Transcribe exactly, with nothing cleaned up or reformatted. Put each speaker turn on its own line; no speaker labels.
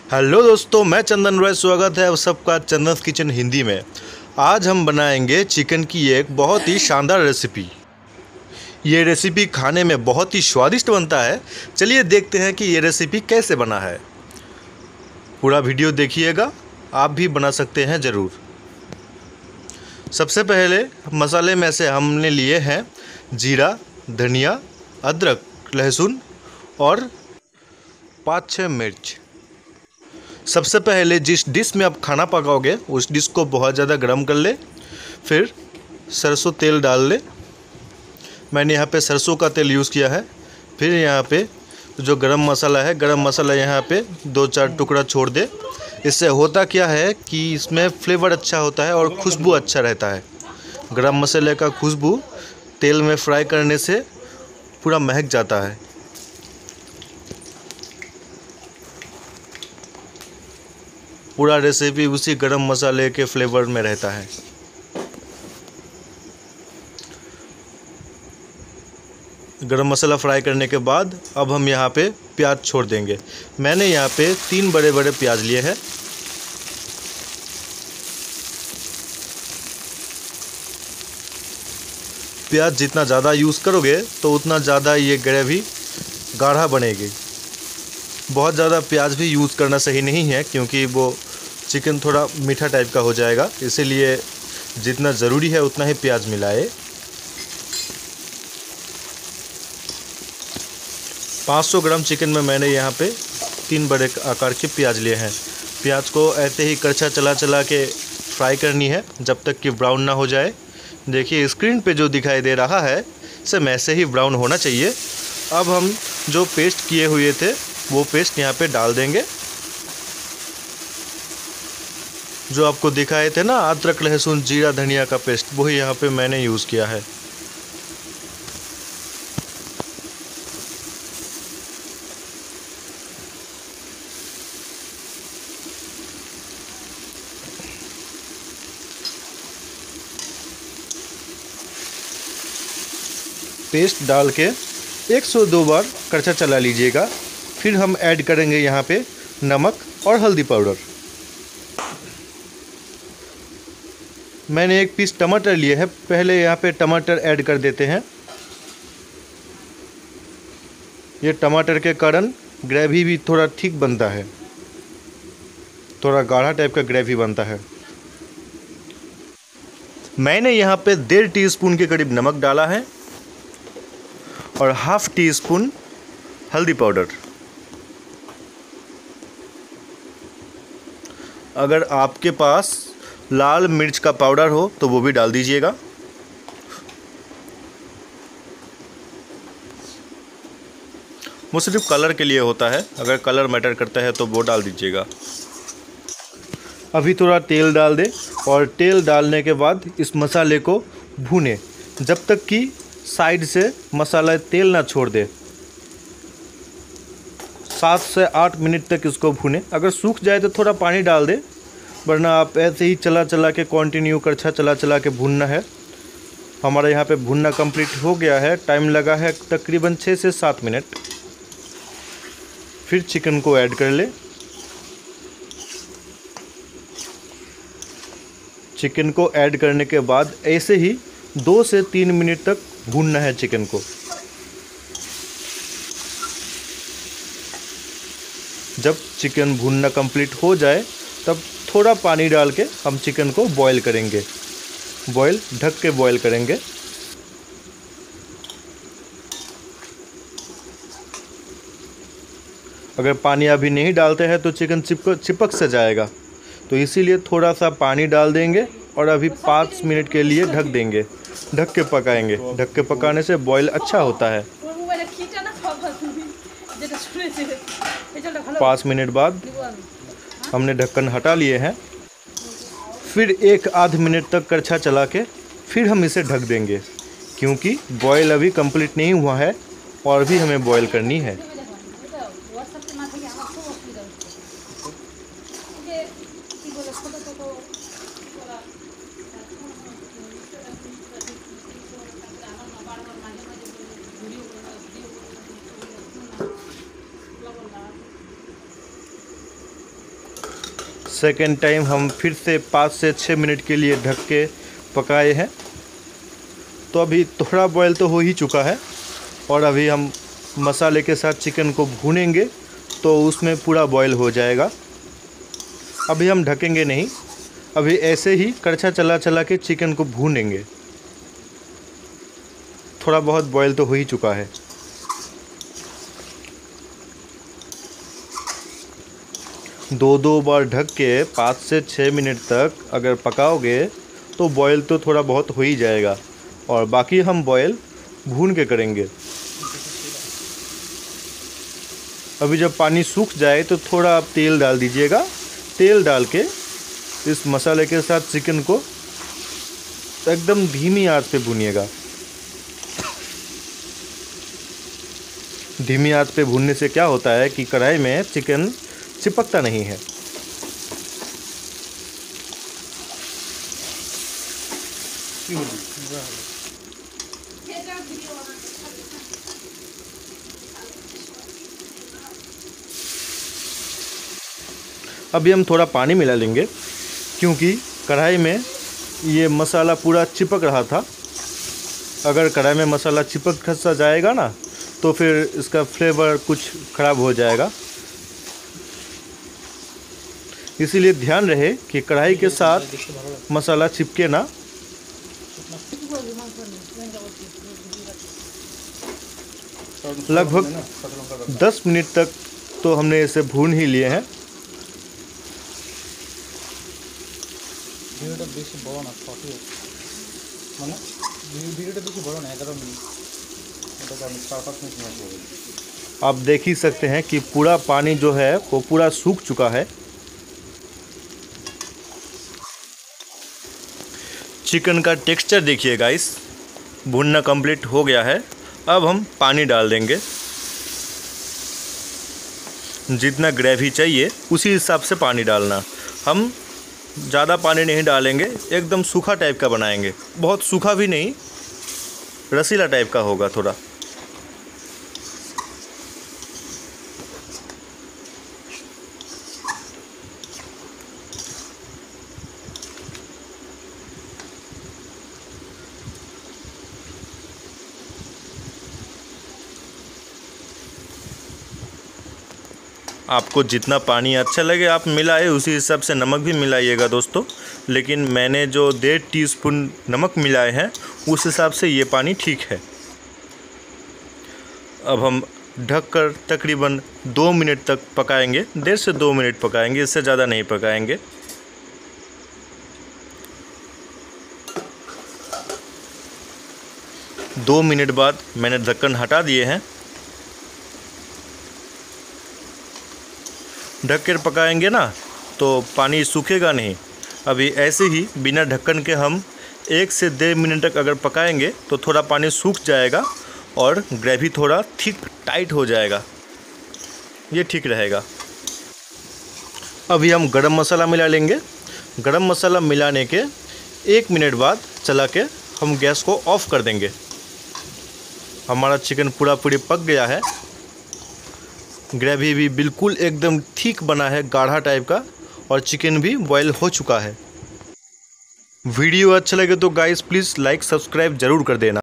Hello दोस्तों, मैं चंदन रॉय। स्वागत है आप सबका चंदन किचन हिंदी में। आज हम बनाएंगे चिकन की एक बहुत ही शानदार रेसिपी। ये रेसिपी खाने में बहुत ही स्वादिष्ट बनता है। चलिए देखते हैं कि ये रेसिपी कैसे बना है। पूरा वीडियो देखिएगा, आप भी बना सकते हैं ज़रूर। सबसे पहले मसाले में से हमने लिए हैं जीरा, धनिया, अदरक, लहसुन और पाँच छः मिर्च। सबसे पहले जिस डिश में आप खाना पकाओगे उस डिश को बहुत ज़्यादा गर्म कर ले। फिर सरसों तेल डाल ले। मैंने यहाँ पे सरसों का तेल यूज़ किया है। फिर यहाँ पे जो गरम मसाला है, गरम मसाला यहाँ पे दो चार टुकड़ा छोड़ दे। इससे होता क्या है कि इसमें फ्लेवर अच्छा होता है और खुशबू अच्छा रहता है। गरम मसाले का खुशबू तेल में फ्राई करने से पूरा महक जाता है। पूरा रेसिपी उसी गरम मसाले के फ्लेवर में रहता है। गरम मसाला फ्राई करने के बाद अब हम यहाँ पे प्याज छोड़ देंगे। मैंने यहाँ पे तीन बड़े बड़े प्याज लिए हैं। प्याज जितना ज़्यादा यूज़ करोगे तो उतना ज़्यादा ये ग्रेवी गाढ़ा बनेगी। बहुत ज़्यादा प्याज भी यूज़ करना सही नहीं है, क्योंकि वो चिकन थोड़ा मीठा टाइप का हो जाएगा। इसीलिए जितना ज़रूरी है उतना ही प्याज मिलाए। पाँच सौ ग्राम चिकन में मैंने यहाँ पे तीन बड़े आकार के प्याज लिए हैं। प्याज को ऐसे ही करछा चला चला के फ्राई करनी है जब तक कि ब्राउन ना हो जाए। देखिए स्क्रीन पे जो दिखाई दे रहा है सेम ऐसे ही ब्राउन होना चाहिए। अब हम जो पेस्ट किए हुए थे वो पेस्ट यहाँ पे डाल देंगे। जो आपको दिखाए थे ना अदरक, लहसुन, जीरा, धनिया का पेस्ट, वही यहाँ पे मैंने यूज़ किया है। पेस्ट डाल के एक सौ दो बार करछा चला लीजिएगा। फिर हम ऐड करेंगे यहाँ पे नमक और हल्दी पाउडर। मैंने एक पीस टमाटर लिए है। पहले यहाँ पे टमाटर ऐड कर देते हैं। ये टमाटर के कारण ग्रेवी भी थोड़ा ठीक बनता है, थोड़ा गाढ़ा टाइप का ग्रेवी बनता है। मैंने यहाँ पे डेढ़ टी स्पून के करीब नमक डाला है और हाफ टी स्पून हल्दी पाउडर। अगर आपके पास लाल मिर्च का पाउडर हो तो वो भी डाल दीजिएगा। वो सिर्फ कलर के लिए होता है, अगर कलर मैटर करता है तो वो डाल दीजिएगा। अभी थोड़ा तेल डाल दे और तेल डालने के बाद इस मसाले को भूने जब तक कि साइड से मसाला तेल ना छोड़ दे। सात से आठ मिनट तक इसको भूने। अगर सूख जाए तो थोड़ा पानी डाल दे, वरना आप ऐसे ही चला चला के कंटिन्यू करछा चला चला के भूनना है। हमारा यहाँ पे भुनना कंप्लीट हो गया है। टाइम लगा है तकरीबन छः से सात मिनट। फिर चिकन को ऐड कर ले। चिकन को ऐड करने के बाद ऐसे ही दो से तीन मिनट तक भूनना है चिकन को। जब चिकन भूनना कंप्लीट हो जाए तब थोड़ा पानी डाल के हम चिकन को बॉईल करेंगे। बॉईल ढक के बॉईल करेंगे। अगर पानी अभी नहीं डालते हैं तो चिकन चिपक चिपक से जाएगा, तो इसीलिए थोड़ा सा पानी डाल देंगे और अभी पाँच मिनट के लिए ढक देंगे। ढक के पकाएंगे। ढक के पकाने से बॉईल अच्छा होता है। पाँच मिनट बाद हमने ढक्कन हटा लिए हैं। फिर एक आध मिनट तक करछा चला के फिर हम इसे ढक देंगे, क्योंकि बॉईल अभी कंप्लीट नहीं हुआ है और भी हमें बॉईल करनी है। सेकेंड टाइम हम फिर से पाँच से छः मिनट के लिए ढक के पकाए हैं। तो अभी थोड़ा बॉयल तो हो ही चुका है और अभी हम मसाले के साथ चिकन को भूनेंगे तो उसमें पूरा बॉयल हो जाएगा। अभी हम ढकेंगे नहीं, अभी ऐसे ही करछा चला चला के चिकन को भूनेंगे। थोड़ा बहुत बॉयल तो हो ही चुका है। दो दो बार ढक के पाँच से छः मिनट तक अगर पकाओगे तो बॉयल तो थोड़ा बहुत हो ही जाएगा और बाकी हम बॉयल भून के करेंगे। अभी जब पानी सूख जाए तो थोड़ा आप तेल डाल दीजिएगा। तेल डाल के इस मसाले के साथ चिकन को एकदम धीमी आंच पे भूनिएगा। धीमी आंच पे भूनने से क्या होता है कि कढ़ाई में चिकन चिपकता नहीं है। अभी हम थोड़ा पानी मिला लेंगे क्योंकि कढ़ाई में ये मसाला पूरा चिपक रहा था। अगर कढ़ाई में मसाला चिपक सा जाएगा ना तो फिर इसका फ्लेवर कुछ ख़राब हो जाएगा। इसीलिए ध्यान रहे कि कढ़ाई के साथ मसाला चिपके ना। लगभग दस मिनट तक तो हमने इसे भून ही लिए हैं। आप देख ही सकते हैं कि पूरा पानी जो है वो पूरा सूख चुका है। चिकन का टेक्सचर देखिए गाइस, भुनना कंप्लीट हो गया है। अब हम पानी डाल देंगे। जितना ग्रेवी चाहिए उसी हिसाब से पानी डालना। हम ज़्यादा पानी नहीं डालेंगे, एकदम सूखा टाइप का बनाएंगे। बहुत सूखा भी नहीं, रसीला टाइप का होगा थोड़ा। आपको जितना पानी अच्छा लगे आप मिलाए, उसी हिसाब से नमक भी मिलाइएगा दोस्तों। लेकिन मैंने जो डेढ़ टीस्पून नमक मिलाए हैं उस हिसाब से ये पानी ठीक है। अब हम ढककर तकरीबन दो मिनट तक पकाएंगे। डेढ़ से दो मिनट पकाएंगे, इससे ज़्यादा नहीं पकाएंगे। दो मिनट बाद मैंने ढक्कन हटा दिए हैं। ढक कर पकाएंगे ना तो पानी सूखेगा नहीं। अभी ऐसे ही बिना ढक्कन के हम एक से डेढ़ मिनट तक अगर पकाएंगे तो थोड़ा पानी सूख जाएगा और ग्रेवी थोड़ा थिक टाइट हो जाएगा। ये ठीक रहेगा। अभी हम गरम मसाला मिला लेंगे। गरम मसाला मिलाने के एक मिनट बाद चला के हम गैस को ऑफ़ कर देंगे। हमारा चिकन पूरा पूरी पक गया है। ग्रेवी भी बिल्कुल एकदम ठीक बना है, गाढ़ा टाइप का, और चिकन भी बॉयल हो चुका है। वीडियो अच्छा लगे तो गाइस प्लीज़ लाइक सब्सक्राइब ज़रूर कर देना।